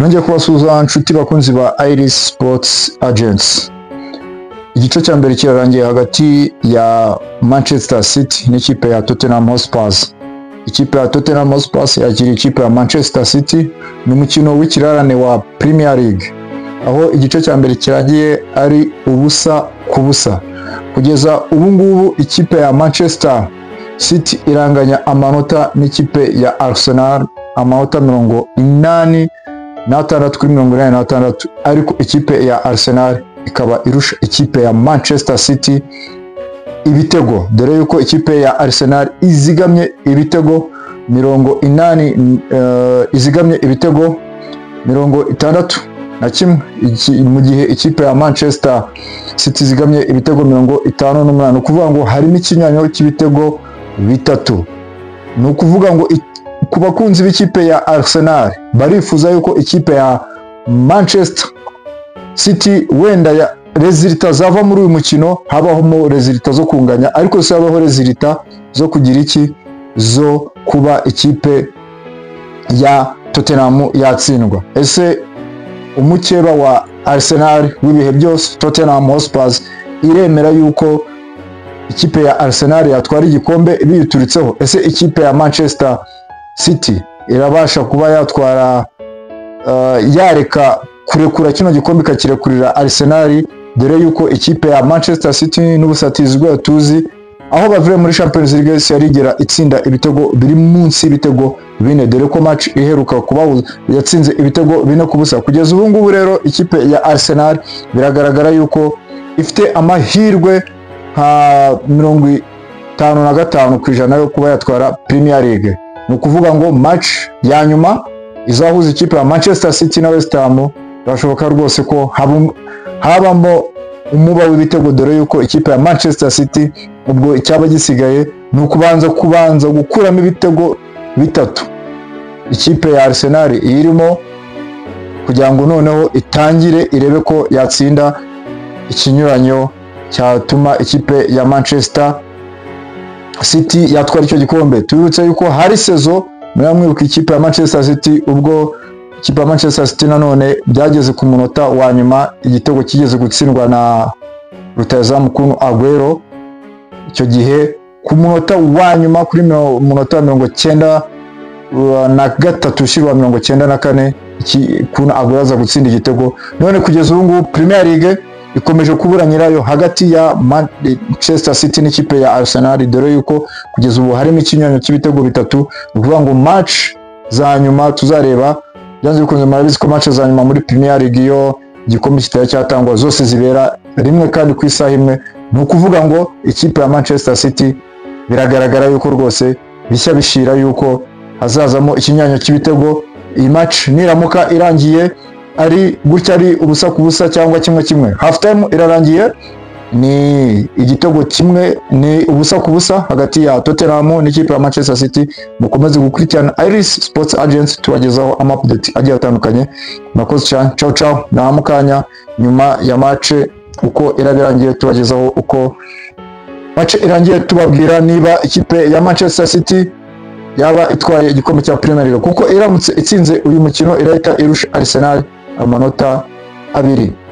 nongeye kubasuhuza inshuti bakunzi ba Iris Sports Agents. Igice cya mbere kirarangiye hagati ya Manchester City n'ikipe ya Tottenham Hotspur. Ikipe ya Tottenham Hotspur yakira ikipe ya Manchester City ni umukino w'ikirarane wa Premier League, aho igice cya mbere kirangiye ari ubusa ku busa. Kugeza ubu ngubu ikipe ya Manchester City iranganya amanota n'ikipe ya Arsenal amanota 86 kuri 86, ariko ikipe ya Arsenal ikaba irusha ikipe ya Manchester City ibitego, dore yuko ikipe ya Arsenal izigamye ibitego 80, izigamye ibitego 61, mu gihe ikipe ya Manchester City izigamye ibitego 58. Ukuvuga ngo harimo ikinyanyo cy'ibitego bitatu. Ni ukuvuga ngo ku bakunzi b'ikipe ya Arsenal barifuza yuko ikipe ya Manchester City wenda ya resulta zava muri uyu mukino habaho resulta zo kunganya, ariko sabaho resulta zo kugira iki, zo kuba ikipe ya Tottenham yatsindwa. Ese umukeba wa Arsenal w'ibihe byose Tottenham Hotspur iremera yuko ikipe ya Arsenal yatwara igikombe biyituritseho? Ese ikipe ya Manchester City irabasha kuba yatwara yareka kurekura kino gikombe ikakirekurira Arsenal, dore yuko ikipe ya Manchester City n'ubusatizi bwa tuzi aho bavuye muri Champions League yarigera itsinda ibitego biri munsi y'ibitego 4, dore ko match iheruka kuba yatsinze ibitego 4 ku busa. Kugeza ubu ngubu rero ikipe ya Arsenal biragaragara yuko ifite amahirwe nka 55% yo kuba yatwara Premier League. Ni ukuvuga ngo match ya nyuma izahuza ikipe ya Manchester City na West Ham birashoboka rwose ko habamo umuba w'ibitego, dore yuko ikipe ya Manchester City ubwo icyaba gisigaye ni ukubanza gukuramo ibitego bitatu ikipe ya Arsenal irimo, kugira ngo noneho itangire irebe ko yatsinda ikinyuranyo cyatuma ikipe ya Manchester City yatwara icyo gikombe. Tubibutse yuko hari sezo mwibuka ikipe ya Manchester City, ubwo ikipe ya Manchester City nanone byageze ku munota wa nyuma igitego kigeze gutsindwa na rutazamu Kun Aguero. Icyo gihe ku munota wa nyuma kuri munota 93 ushirwa 94 Kun Aguero aza gutsinda igitego. None kugeza ubu ngubu Premier League ikomeje kubura nyirayo hagati ya Manchester City n'ikipe ya Arsenal, dore yuko kugeza ubu harimo ikinyonyo cy'ibitego bitatu. Ukuvuga ngo match za nyuma tuzareba, byanze bikunze marabizi ko match za nyuma muri Premier League yo igikombe kitari cyatangwa zose zibera rimwe kandi ku isaha imwe. Ni ukuvuga ngo ikipe ya Manchester City biragaragara yuko rwose bishya bishira yuko hazazamo ikinyanyo cy'ibitego. Iyi match niramuka irangiye ari gutya, ari ubusa ku busa cyangwa kimwe, half time irarangiye ni igitego kimwe, ni ubusa ku busa hagati ya Tottenham n'ikipe ya Manchester City. Mukomeze gukurikirana Iris Sports Agents tubagezaho update agiye atandukanye. Nakoze cyane, ciao na mukanya nyuma ya match uko irabirangiye tubagezaho uko match irangiye, tubabwira niba ikipe ya Manchester City yaba itwaye igikombe cya Premier League, kuko iramutse itsinze uyu mukino irahita irusha Arsenal amanota 2.